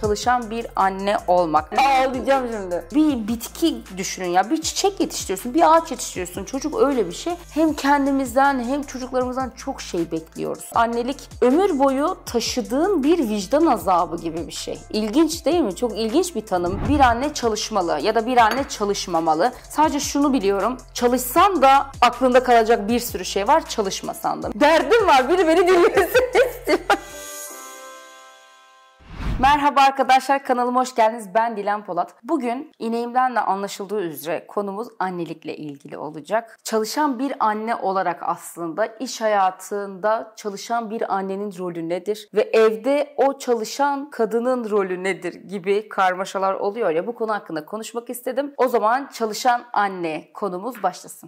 çalışan bir anne olmak. Ağlayacağım şimdi. Bir bitki düşünün ya. Bir çiçek yetiştiriyorsun, bir ağaç yetiştiriyorsun. Çocuk öyle bir şey. Hem kendimizden hem çocuklarımızdan çok şey bekliyoruz. Annelik ömür boyu taşıdığın bir vicdan azabı gibi bir şey. İlginç değil mi? Çok ilginç bir tanım. Bir anne çalışmalı ya da bir anne çalışmamalı. Sadece şunu biliyorum. Çalışsan da aklında kalacak bir sürü şey var. Çalışmasan da. Derdim var. Biri beni dinlesin istiyor. Merhaba arkadaşlar, kanalıma hoş geldiniz. Ben Dilan Polat. Bugün ineğimden de anlaşıldığı üzere konumuz annelikle ilgili olacak. Çalışan bir anne olarak aslında iş hayatında çalışan bir annenin rolü nedir? Ve evde o çalışan kadının rolü nedir gibi karmaşalar oluyor ya, bu konu hakkında konuşmak istedim. O zaman çalışan anne konumuz başlasın.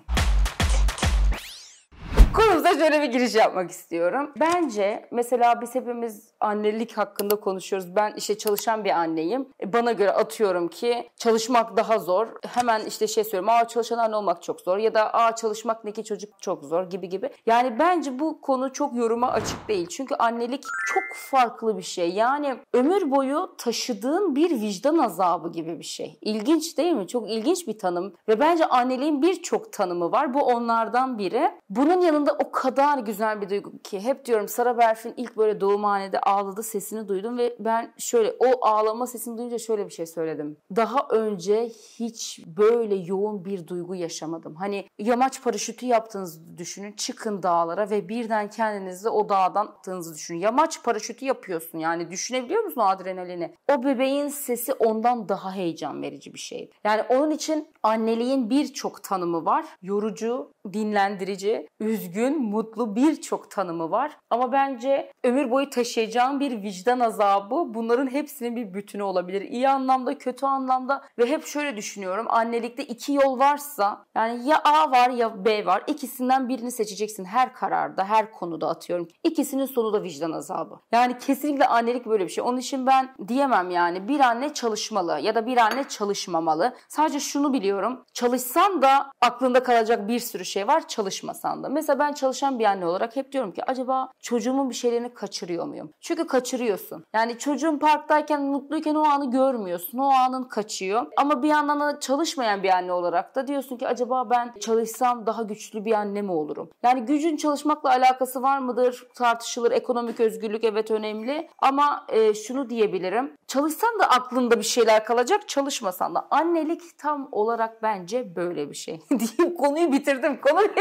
Konumuza şöyle bir giriş yapmak istiyorum. Bence mesela biz hepimiz annelik hakkında konuşuyoruz. Ben işte çalışan bir anneyim. Bana göre atıyorum ki çalışmak daha zor. Hemen işte söylüyorum. Çalışan anne olmak çok zor. Ya da çalışmak ne ki çocuk çok zor gibi. Yani bence bu konu çok yoruma açık değil. Çünkü annelik çok farklı bir şey. Yani ömür boyu taşıdığın bir vicdan azabı gibi bir şey. İlginç değil mi? Çok ilginç bir tanım. Ve bence anneliğin birçok tanımı var. Bu onlardan biri. Bunun yanında o kadar güzel bir duygu ki hep diyorum, Sara Berfin ilk böyle doğumhanede ağladı, sesini duydum ve ben o ağlama sesini duyunca şöyle bir şey söyledim. Daha önce hiç böyle yoğun bir duygu yaşamadım. Hani yamaç paraşütü yaptığınızı düşünün, çıkın dağlara ve birden kendinizi o dağdan attığınızı düşünün. Yamaç paraşütü yapıyorsun, yani düşünebiliyor musun o adrenalini? O bebeğin sesi ondan daha heyecan verici bir şeydi. Yani onun için anneliğin birçok tanımı var. Yorucu, dinlendirici, üzgün, mutlu birçok tanımı var. Ama bence ömür boyu taşıyacağım bir vicdan azabı bunların hepsinin bir bütünü olabilir. İyi anlamda, kötü anlamda ve hep şöyle düşünüyorum. Annelikte iki yol varsa, yani ya A var ya B var. İkisinden birini seçeceksin her kararda, her konuda atıyorum. İkisinin sonu da vicdan azabı. Yani kesinlikle annelik böyle bir şey. Onun için ben diyemem yani bir anne çalışmalı ya da bir anne çalışmamalı. Sadece şunu biliyorum. Çalışsan da aklında kalacak bir sürü şey var, çalışmasan da. Mesela ben çalışan bir anne olarak hep diyorum ki acaba çocuğumun bir şeylerini kaçırıyor muyum? Çünkü kaçırıyorsun. Yani çocuğun parktayken, mutluyken o anı görmüyorsun. O anın kaçıyor. Ama bir yandan da çalışmayan bir anne olarak da diyorsun ki acaba ben çalışsam daha güçlü bir anne mi olurum? Yani gücün çalışmakla alakası var mıdır? Tartışılır. Ekonomik özgürlük evet önemli. Ama şunu diyebilirim. Çalışsan da aklında bir şeyler kalacak, çalışmasan da. Annelik tam olarak bence böyle bir şey. Diyeyim, konuyu bitirdim.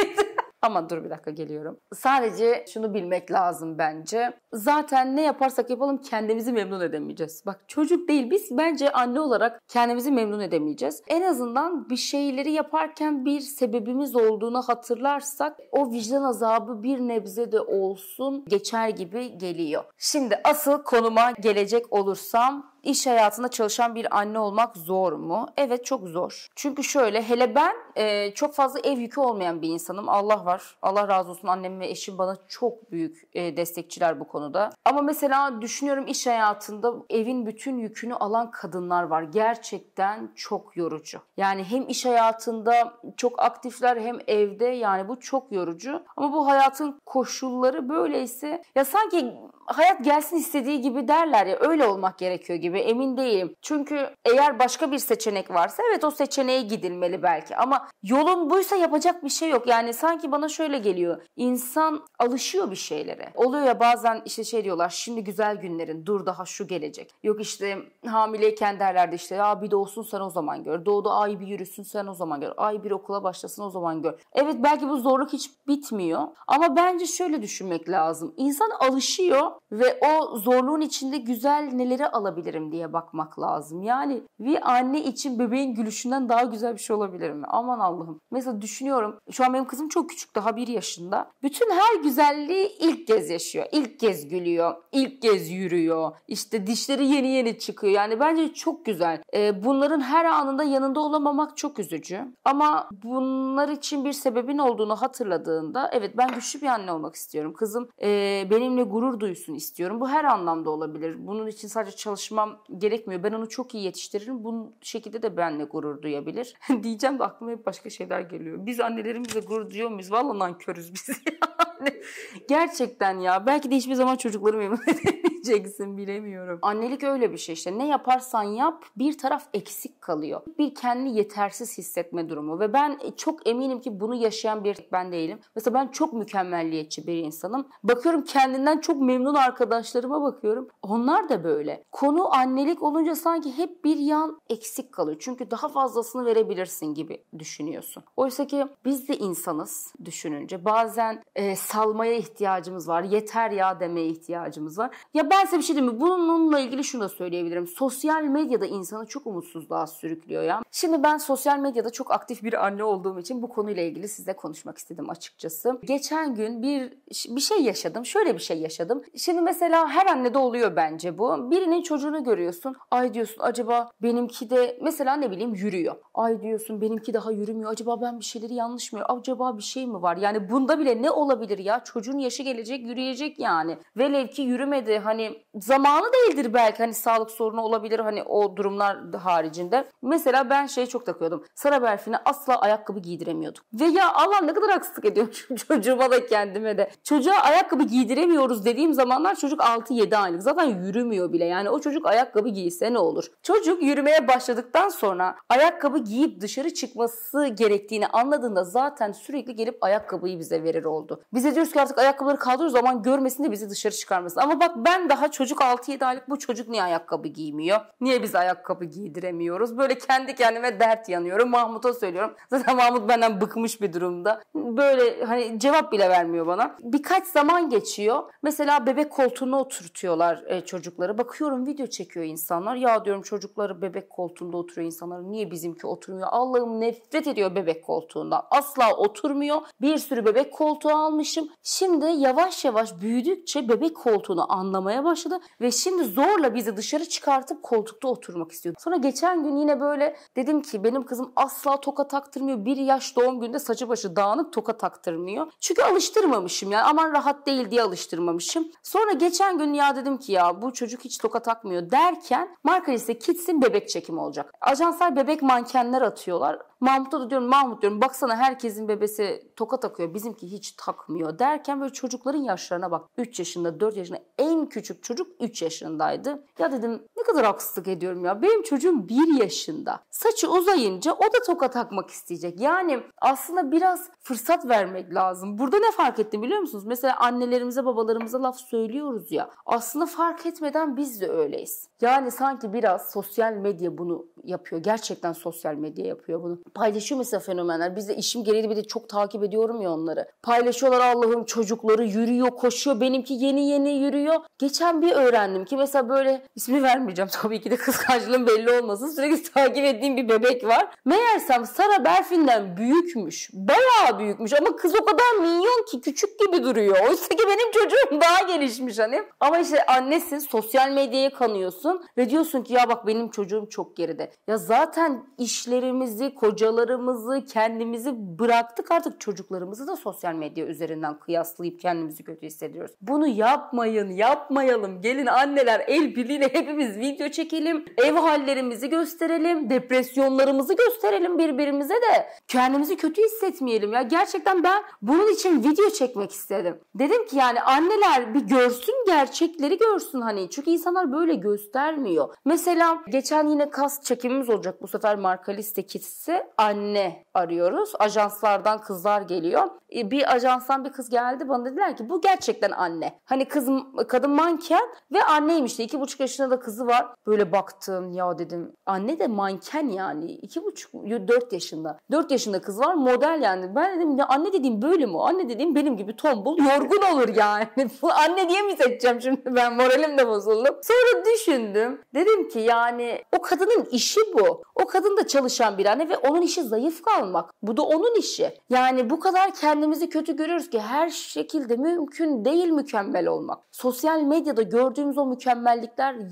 Ama dur bir dakika, geliyorum. Sadece şunu bilmek lazım bence. Zaten ne yaparsak yapalım kendimizi memnun edemeyeceğiz. Bak, çocuk değil, biz bence anne olarak kendimizi memnun edemeyeceğiz. En azından bir şeyleri yaparken bir sebebimiz olduğunu hatırlarsak o vicdan azabı bir nebze de olsun geçer gibi geliyor. Şimdi asıl konuma gelecek olursam, İş hayatında çalışan bir anne olmak zor mu? Evet, çok zor. Çünkü şöyle, hele ben çok fazla ev yükü olmayan bir insanım. Allah var. Allah razı olsun, annem ve eşim bana çok büyük destekçiler bu konuda. Ama mesela düşünüyorum, iş hayatında evin bütün yükünü alan kadınlar var. Gerçekten çok yorucu. Yani hem iş hayatında çok aktifler hem evde, yani bu çok yorucu. Ama bu hayatın koşulları böyleyse, ya sanki hayat gelsin istediği gibi derler ya, öyle olmak gerekiyor gibi, emin değilim. Çünkü eğer başka bir seçenek varsa evet o seçeneğe gidilmeli belki, ama yolun buysa yapacak bir şey yok. Yani sanki bana şöyle geliyor, insan alışıyor bir şeylere. Oluyor ya bazen işte diyorlar, şimdi güzel günlerin, dur daha şu gelecek. Yok işte hamileyken derlerdi işte, ya bir doğsun sen o zaman gör. Doğdu, ay bir yürüsün sen o zaman gör. Ay bir okula başlasın o zaman gör. Evet, belki bu zorluk hiç bitmiyor ama bence şöyle düşünmek lazım. İnsan alışıyor ve o zorluğun içinde güzel neleri alabilirim diye bakmak lazım. Yani bir anne için bebeğin gülüşünden daha güzel bir şey olabilir mi? Aman Allah'ım. Mesela düşünüyorum, şu an benim kızım çok küçük, daha 1 yaşında. Bütün her güzelliği ilk kez yaşıyor. İlk kez gülüyor, ilk kez yürüyor. İşte dişleri yeni yeni çıkıyor. Yani bence çok güzel. Bunların her anında yanında olamamak çok üzücü. Ama bunlar için bir sebebin olduğunu hatırladığında, evet ben güçlü bir anne olmak istiyorum. Kızım benimle gurur duysun istiyorum. Bu her anlamda olabilir. Bunun için sadece çalışmam gerekmiyor. Ben onu çok iyi yetiştiririm. Bu şekilde de benimle gurur duyabilir. Diyeceğim de aklıma hep başka şeyler geliyor. Biz annelerimizle gurur duyuyor muyuz? Vallahi nankörüz biz yani. Gerçekten ya. Belki de hiçbir zaman çocukları memnun edemeyeceğiz. diyeceksin bilemiyorum. Annelik öyle bir şey işte. Ne yaparsan yap bir taraf eksik kalıyor. Bir kendini yetersiz hissetme durumu ve ben çok eminim ki bunu yaşayan bir ben değilim. Mesela ben çok mükemmelliyetçi bir insanım. Bakıyorum kendinden çok memnun arkadaşlarıma bakıyorum. Onlar da böyle. Konu annelik olunca sanki hep bir yan eksik kalıyor. Çünkü daha fazlasını verebilirsin gibi düşünüyorsun. Oysa ki biz de insanız düşününce. Bazen salmaya ihtiyacımız var. Yeter ya demeye ihtiyacımız var. Ya ben size bir şey diyeyim mi? Bununla ilgili şunu da söyleyebilirim. Sosyal medyada insanı çok umutsuzluğa sürüklüyor ya. Şimdi ben sosyal medyada çok aktif bir anne olduğum için bu konuyla ilgili sizle konuşmak istedim açıkçası. Geçen gün bir şey yaşadım. Şöyle bir şey yaşadım. Şimdi mesela her annede oluyor bence bu. Birinin çocuğunu görüyorsun. Ay diyorsun acaba benimki de mesela ne bileyim yürüyor. Ay diyorsun benimki daha yürümüyor. Acaba ben bir şeyleri yanlış mı? Acaba bir şey mi var? Yani bunda bile ne olabilir ya? Çocuğun yaşı gelecek yürüyecek yani. Velev ki yürümedi. Hani zamanı değildir belki. Hani sağlık sorunu olabilir. Hani o durumlar haricinde. Mesela ben şeye çok takıyordum. Sara Berfin'e asla ayakkabı giydiremiyordum. Ve ya Allah ne kadar haksızlık ediyorum çocuğuma da kendime de. Çocuğa ayakkabı giydiremiyoruz dediğim zamanlar çocuk 6-7 aylık. Zaten yürümüyor bile. Yani o çocuk ayakkabı giyse ne olur? Çocuk yürümeye başladıktan sonra ayakkabı giyip dışarı çıkması gerektiğini anladığında zaten sürekli gelip ayakkabıyı bize verir oldu. Bize diyoruz ki artık ayakkabıları kaldırıyoruz zaman görmesin de bizi dışarı çıkarmasın. Ama bak ben daha çocuk 6-7 aylık bu çocuk niye ayakkabı giymiyor? Niye biz ayakkabı giydiremiyoruz? Böyle kendi kendime dert yanıyorum. Mahmut'a söylüyorum. Zaten Mahmut benden bıkmış bir durumda. Böyle hani cevap bile vermiyor bana. Birkaç zaman geçiyor. Mesela bebek koltuğuna oturtuyorlar çocukları. Bakıyorum video çekiyor insanlar. Ya diyorum çocukları bebek koltuğunda oturuyor insanlar. Niye bizimki oturmuyor? Allah'ım nefret ediyor bebek koltuğundan. Asla oturmuyor. Bir sürü bebek koltuğu almışım. Şimdi yavaş yavaş büyüdükçe bebek koltuğunu anlamaya başladı. Ve şimdi zorla bizi dışarı çıkartıp koltukta oturmak istiyor. Sonra geçen gün yine böyle dedim ki benim kızım asla toka taktırmıyor. 1 yaş doğum gününde saçı başı dağınık toka taktırmıyor. Çünkü alıştırmamışım yani. Aman rahat değil diye alıştırmamışım. Sonra geçen gün ya dedim ki ya bu çocuk hiç toka takmıyor derken Markaris'te Kids'in bebek çekimi olacak. Ajanslar bebek mankenler atıyorlar. Mahmut'a da diyorum Mahmut diyorum baksana herkesin bebesi toka takıyor bizimki hiç takmıyor derken böyle çocukların yaşlarına bak 3 yaşında 4 yaşında en küçük çocuk 3 yaşındaydı. Ya dedim ne kadar haksızlık ediyorum ya benim çocuğum 1 yaşında saçı uzayınca o da toka takmak isteyecek. Yani aslında biraz fırsat vermek lazım. Burada ne fark ettim biliyor musunuz? Mesela annelerimize babalarımıza laf söylüyoruz ya aslında fark etmeden biz de öyleyiz. Yani sanki biraz sosyal medya bunu yapıyor. Gerçekten sosyal medya yapıyor bunu. Paylaşıyor mesela fenomenler. Biz de işim gereği bir de çok takip ediyorum ya onları. Paylaşıyorlar Allah'ım çocukları yürüyor, koşuyor. Benimki yeni yürüyor. Geçen bir öğrendim ki mesela böyle ismini vermeyeceğim tabii ki de kıskançlığım belli olmasın. Sürekli takip ettiğim bir bebek var. Meğersem Sara Berfin'den büyükmüş. Bayağı büyükmüş ama kız o kadar minyon ki küçük gibi duruyor. Oysa ki benim çocuğum daha gelişmiş hani. Ama işte annesin sosyal medyaya kanıyorsun ve diyorsun ki ya bak benim çocuğum çok geride. Ya zaten işlerimizi, kocalarımızı, kendimizi bıraktık artık çocuklarımızı da sosyal medya üzerinden kıyaslayıp kendimizi kötü hissediyoruz. Bunu yapmayalım. Gelin anneler el birliğiyle hepimiz video çekelim. Ev hallerimizi gösterelim. Depresyonlarımızı gösterelim birbirimize de. Kendimizi kötü hissetmeyelim ya. Gerçekten ben bunun için video çekmek istedim. Dedim ki yani anneler bir görsün gerçekleri görsün hani. Çünkü insanlar böyle göstermiyor. Mesela geçen yine kas çekimimiz olacak. Bu sefer Markaris'te Kids'e anne arıyoruz. Ajanslardan kızlar geliyor. Bir ajanstan bir kız geldi bana dediler ki bu gerçekten anne. Hani kadın manken ve anneymiş de 2,5 yaşında da kızı var. Böyle baktım ya dedim anne de manken yani 2,5-4 yaşında. 4 yaşında kız var model yani. Ben dedim ya anne dediğim böyle mi? Anne dediğim benim gibi tombul yorgun olur yani. Bu anne diye mi seçeceğim şimdi ben moralim de bozuldu. Sonra düşündüm. Dedim ki yani o kadının işi bu. O kadın da çalışan bir anne ve onun işi zayıf kalmak. Bu da onun işi. Yani bu kadar kendimizi kötü görüyoruz ki her şekilde mümkün değil mükemmel olmak. Sosyal medyada gördüğümüz o mükemmellikler yemin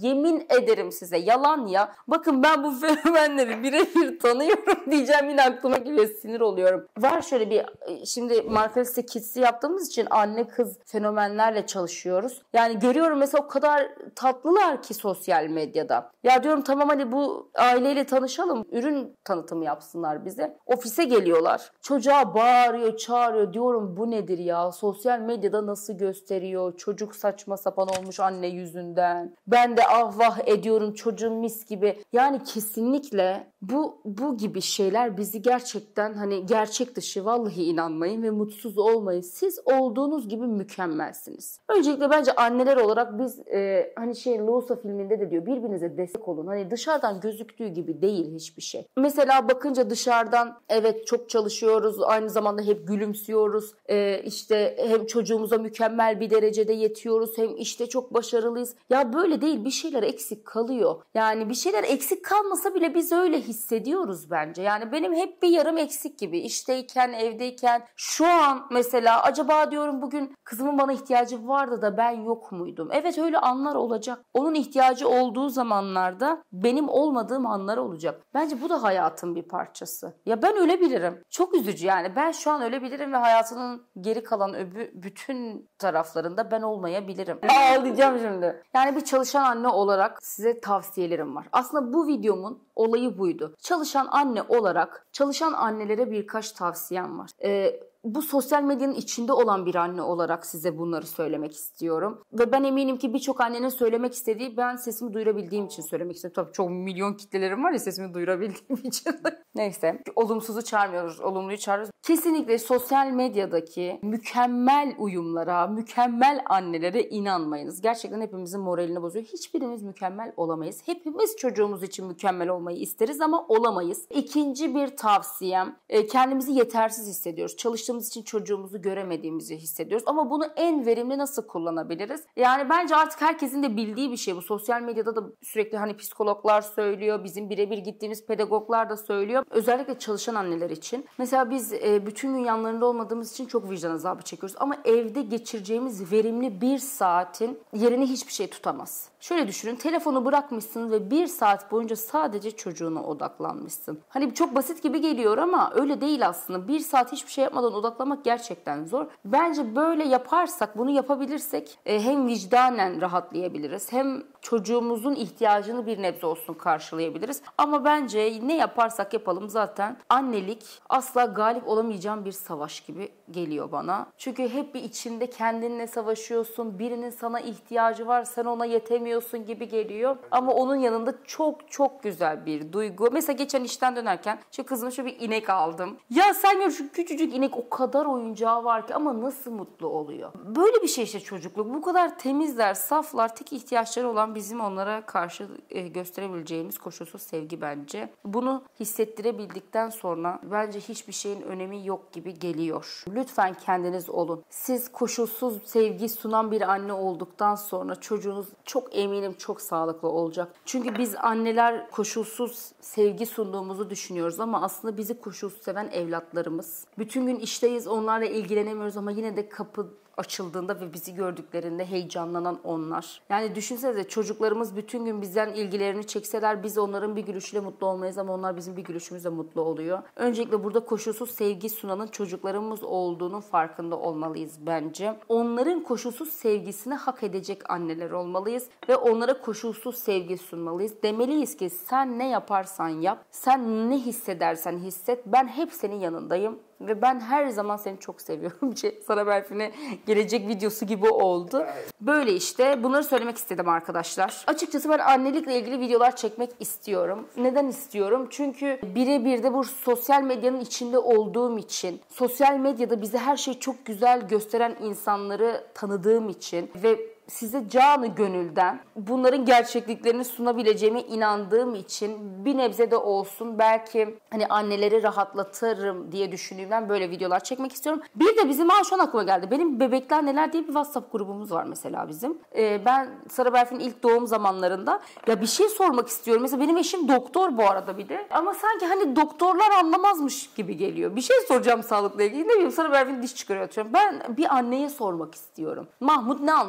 yemin ederim size yalan ya. Bakın ben bu fenomenleri birebir tanıyorum diyeceğim, yine aklıma geliyor, sinir oluyorum. Var şöyle bir, şimdi Marvelous Kids'i yaptığımız için anne kız fenomenlerle çalışıyoruz. Yani görüyorum mesela o kadar tatlılar ki sosyal medyada. Ya diyorum tamam hadi bu aileyle tanışalım, ürün tanıtımı yapsınlar bize. Ofise geliyorlar. Çocuğa bağırıyor, çağırıyor. Diyorum bu nedir ya? Sosyal medyada nasıl gösteriyor? Çocuk saçma sapan olmuş anne yüzünden. Ben de ah vah ediyorum, çocuğum mis gibi. Yani kesinlikle bu gibi şeyler bizi gerçekten hani gerçek dışı, vallahi inanmayın ve mutsuz olmayın. Siz olduğunuz gibi mükemmelsiniz. Öncelikle bence anneler olarak biz hani Losa filminde de diyor, birbirinize destek olun. Hani dışarıdan gözüktüğü gibi değil hiçbir şey. Mesela bakınca dışarıdan evet çok çalışıyoruz, aynı zamanda hep gülümsüyoruz. İşte hem çocuğumuza mükemmel bir derecede yetiyoruz, hem işte çok başarılıyız. Ya böyle değil, bir şeyler eksik kalıyor. Yani bir şeyler eksik kalmasa bile biz öyle hissediyoruz bence. Yani benim hep bir yarım eksik gibi. İşteyken, evdeyken, şu an mesela acaba diyorum bugün kızımın bana ihtiyacı vardı da ben yok muydum? Evet, öyle anlar olacak. Onun ihtiyacı olduğu zamanlarda benim olmadığım anlar olacak. Bence bu da hayatın bir parçası. Ya ben ölebilirim. Çok üzücü yani. Ben şu an ölebilirim ve hayatının geri kalan bütün taraflarında ben olmayabilirim. Ağlayacağım şimdi. Yani bir çalışan anne olarak size tavsiyelerim var. Aslında bu videomun olayı buydu. Çalışan anne olarak çalışan annelere birkaç tavsiyem var. Bu sosyal medyanın içinde olan bir anne olarak size bunları söylemek istiyorum. Ve ben eminim ki birçok annenin söylemek istediği, ben sesimi duyurabildiğim için söylemek istiyorum. Tabii çok milyon kitlelerim var ya sesimi duyurabildiğim için. Neyse. Olumsuzu çağırmıyoruz, olumluyu çağırıyoruz. Kesinlikle sosyal medyadaki mükemmel uyumlara, mükemmel annelere inanmayınız. Gerçekten hepimizin moralini bozuyor. Hiçbirimiz mükemmel olamayız. Hepimiz çocuğumuz için mükemmel olmayı isteriz ama olamayız. İkinci bir tavsiyem, kendimizi yetersiz hissediyoruz. Çalıştığımız için çocuğumuzu göremediğimizi hissediyoruz. Ama bunu en verimli nasıl kullanabiliriz? Yani bence artık herkesin de bildiği bir şey bu. Sosyal medyada da sürekli hani psikologlar söylüyor, bizim birebir gittiğimiz pedagoglar da söylüyor. Özellikle çalışan anneler için. Mesela biz bütün gün yanlarında olmadığımız için çok vicdan azabı çekiyoruz. Ama evde geçireceğimiz verimli bir saatin yerini hiçbir şey tutamaz. Şöyle düşünün, telefonu bırakmışsın ve bir saat boyunca sadece çocuğuna odaklanmışsın. Hani çok basit gibi geliyor ama öyle değil aslında. Bir saat hiçbir şey yapmadan odaklamak gerçekten zor. Bence böyle yaparsak, bunu yapabilirsek hem vicdanen rahatlayabiliriz, hem çocuğumuzun ihtiyacını bir nebze olsun karşılayabiliriz. Ama bence ne yaparsak yapalım zaten annelik asla galip olamayacağım bir savaş gibi geliyor bana. Çünkü hep bir içinde kendinle savaşıyorsun. Birinin sana ihtiyacı var, sen ona yetemiyorsun gibi geliyor. Ama onun yanında çok çok güzel bir duygu. Mesela geçen işten dönerken şu kızıma şu bir inek aldım. Ya sen gör, şu küçücük inek o kadar oyuncağı var ki ama nasıl mutlu oluyor. Böyle bir şey işte çocukluk. Bu kadar temizler, saflar, tek ihtiyaçları olan bizim onlara karşı gösterebileceğimiz koşulsuz sevgi bence. Bunu hissettirebildikten sonra bence hiçbir şeyin önemi yok gibi geliyor. Lütfen kendiniz olun. Siz koşulsuz sevgi sunan bir anne olduktan sonra çocuğunuz çok eminim çok sağlıklı olacak. Çünkü biz anneler koşulsuz sevgi sunduğumuzu düşünüyoruz ama aslında bizi koşulsuz seven evlatlarımız. Bütün gün işteyiz, onlarla ilgilenemiyoruz ama yine de kapı açıldığında ve bizi gördüklerinde heyecanlanan onlar. Yani düşünsenize, çocuklarımız bütün gün bizden ilgilerini çekseler biz onların bir gülüşüyle mutlu olmayız ama onlar bizim bir gülüşümüzle mutlu oluyor. Öncelikle burada koşulsuz sevgi sunanın çocuklarımız olduğunun farkında olmalıyız bence. Onların koşulsuz sevgisini hak edecek anneler olmalıyız ve onlara koşulsuz sevgi sunmalıyız. Demeliyiz ki sen ne yaparsan yap, sen ne hissedersen hisset, ben hep senin yanındayım. Ve ben her zaman seni çok seviyorum. Sara Berfin'e gelecek videosu gibi oldu. Böyle işte bunları söylemek istedim arkadaşlar. Açıkçası ben annelikle ilgili videolar çekmek istiyorum. Neden istiyorum? Çünkü birebir de bu sosyal medyanın içinde olduğum için, sosyal medyada bize her şeyi çok güzel gösteren insanları tanıdığım için ve size canı gönülden bunların gerçekliklerini sunabileceğime inandığım için bir nebze de olsun belki hani anneleri rahatlatırım diye düşündüğümden böyle videolar çekmek istiyorum. Bir de bizim şu an aklıma geldi. Benim Bebekli Anneler diye bir WhatsApp grubumuz var mesela bizim. Ben Sara Berfin'in ilk doğum zamanlarında ya bir şey sormak istiyorum. Mesela benim eşim doktor bu arada bir de. Ama sanki hani doktorlar anlamazmış gibi geliyor. Bir şey soracağım sağlıkla ilgili. Ne bileyim, Sara Berfin diş çıkarıyor. Ben bir anneye sormak istiyorum. Mahmut ne anlayacak hani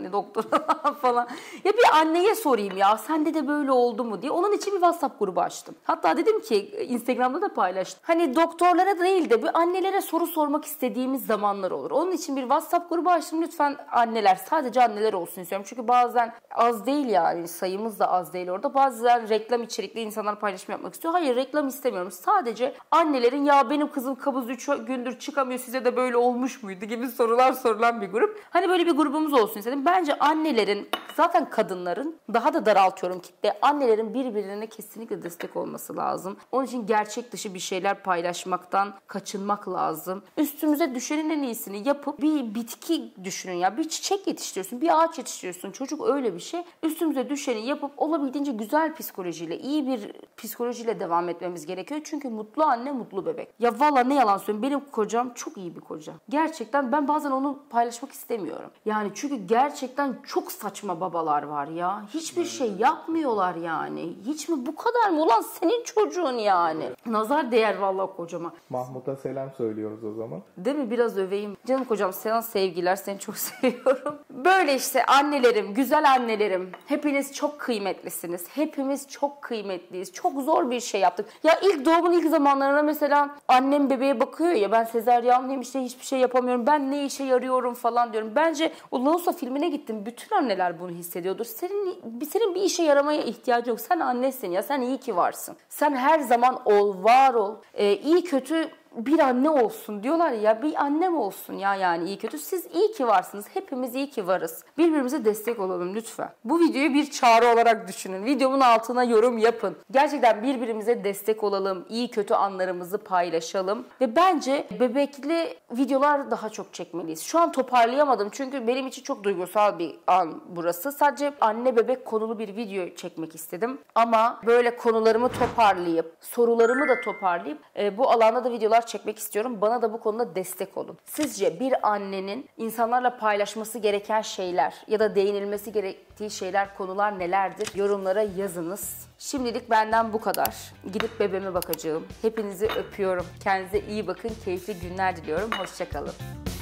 beni doktora falan. Ya bir anneye sorayım ya, sende de böyle oldu mu diye. Onun için bir WhatsApp grubu açtım. Hatta dedim ki Instagram'da da paylaştım. Hani doktorlara değil de bir annelere soru sormak istediğimiz zamanlar olur. Onun için bir WhatsApp grubu açtım. Lütfen anneler, sadece anneler olsun istiyorum. Çünkü bazen az değil yani, sayımız da az değil orada. Bazen reklam içerikli insanlar paylaşım yapmak istiyor. Hayır, reklam istemiyorum. Sadece annelerin ya benim kızım kabız 3 gündür çıkamıyor, size de böyle olmuş muydu gibi sorular sorulan bir grup. Hani böyle bir grubumuz olsun istedim. Bence annelerin, zaten kadınların, daha da daraltıyorum kitle, annelerin birbirine kesinlikle destek olması lazım. Onun için gerçek dışı bir şeyler paylaşmaktan kaçınmak lazım. Üstümüze düşenin en iyisini yapıp bir bitki düşünün ya. Bir çiçek yetiştiriyorsun, bir ağaç yetiştiriyorsun. Çocuk öyle bir şey. Üstümüze düşeni yapıp olabildiğince güzel psikolojiyle, iyi bir psikolojiyle devam etmemiz gerekiyor. Çünkü mutlu anne mutlu bebek. Ya valla ne yalan söyleyeyim, benim kocam çok iyi bir koca. Gerçekten ben bazen onu paylaşmak istemiyorum. Yani çünkü gerçekten çok saçma babalar var ya. Hiçbir şey yapmıyorlar yani. Hiç mi, bu kadar mı? Ulan senin çocuğun yani. Nazar değer valla kocama. Mahmut'a selam söylüyoruz o zaman. Değil mi? Biraz öveyim. Canım kocam, sana sevgiler. Seni çok seviyorum. Böyle işte annelerim, güzel annelerim. Hepiniz çok kıymetlisiniz. Hepimiz çok kıymetliyiz. Çok zor bir şey yaptık. Ya ilk doğumun ilk zamanlarına mesela annem bebeğe bakıyor ya, ben sezaryenliyim işte, hiçbir şey yapamıyorum. Ben ne işe yarıyorum falan diyorum. Bence o Lausa filmine gittim. Bütün anneler bunu hissediyordur. Senin bir işe yaramaya ihtiyacı yok. Sen annesin ya. Sen iyi ki varsın. Sen her zaman ol, var ol. İyi kötü bir anne olsun diyorlar ya, bir annem olsun ya, yani iyi kötü. Siz iyi ki varsınız. Hepimiz iyi ki varız. Birbirimize destek olalım lütfen. Bu videoyu bir çağrı olarak düşünün. Videomun altına yorum yapın. Gerçekten birbirimize destek olalım. İyi kötü anlarımızı paylaşalım. Ve bence bebekli videolar daha çok çekmeliyiz. Şu an toparlayamadım çünkü benim için çok duygusal bir an burası. Sadece anne bebek konulu bir video çekmek istedim. Ama böyle konularımı toparlayıp, sorularımı da toparlayıp bu alanda da videolar çekmek istiyorum. Bana da bu konuda destek olun. Sizce bir annenin insanlarla paylaşması gereken şeyler ya da değinilmesi gerektiği şeyler, konular nelerdir? Yorumlara yazınız. Şimdilik benden bu kadar. Gidip bebeğime bakacağım. Hepinizi öpüyorum. Kendinize iyi bakın. Keyifli günler diliyorum. Hoşça kalın.